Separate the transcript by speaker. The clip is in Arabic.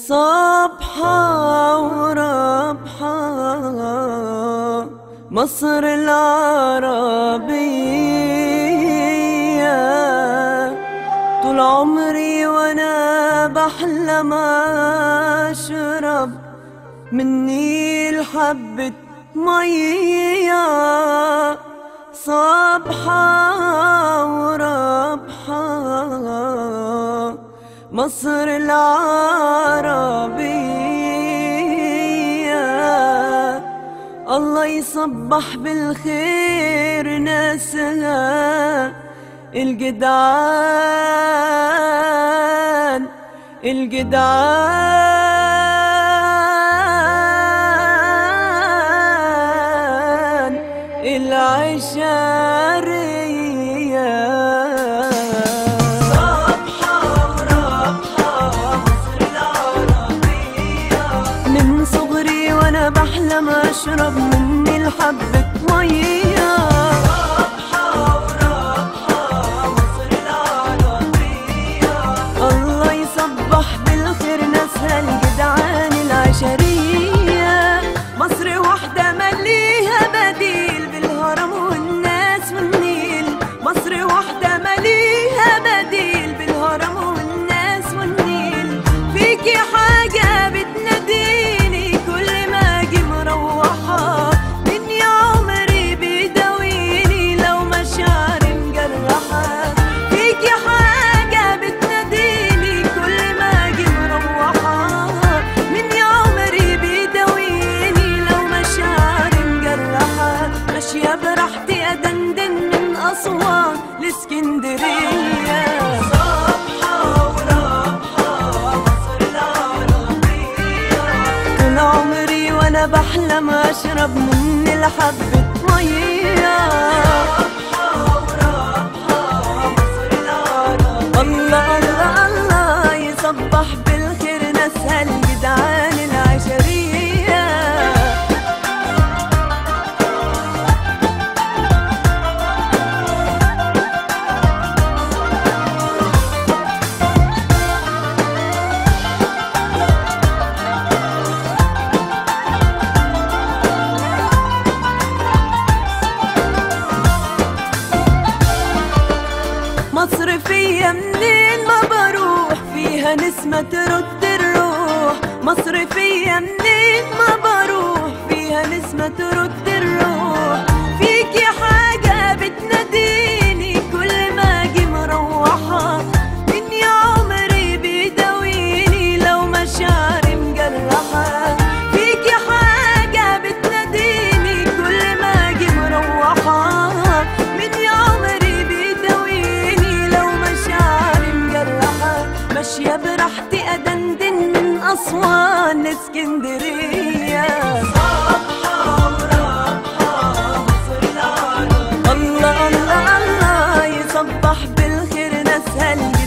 Speaker 1: صبحة وربحة مصر العربية، طول عمري وانا بحلم اشرب من نيل حبة مية. صبحة وربحة مصر العربية، الله يصبح بالخير ناسها الجدعان العشارية. صبحة وربحة مصر العربية، من صغري وانا بحلم اشرب مني الحبة مية. صبحة وربحة مصر العربية، الله يصبح بالخير ناسها الجدعان العشرية. مصر وحدة مليها بديل بالهرم والناس والنيل، مصر وحدة مليها بديل بالهرم والناس والنيل. فيكي حاجة بتناديني كل ما اجي مروحة، من يا عمري بيداويني لو مشاعري مجرحة. فيكي حاجة بتناديني كل ما اجي مروحة، من يا عمري بيداويني لو مشاعري مجرحة. ماشية براحتي أدندن من أسوان لإسكندرية. صبحة وربحة مصر العربية، طول عمري وأنا بحلم أشرب من الحبة مية. صبحة وربحة مصر العربية، الله الله الله يصبح بالخير ناسها الجدعان العشرية. مصر فيا منين ما بروح، فيها نسمة ترد الروح. مصر فيا منين ما بروح، فيها نسمة ترد الروح. فيكي حاجة بتناديني كل ما اجي مروحة، من يا عمري بيداويني لو مشاعري مجرحة. فيكي حاجة بتناديني كل ما اجي مروحة، من يا عمري بيداويني لو مشاعري مجرحة. ماشية براحتي أدندن من أسوان لإسكندرية. صبحة وربحة مصر العربية، الله الله الله يصبح بالخير ناسها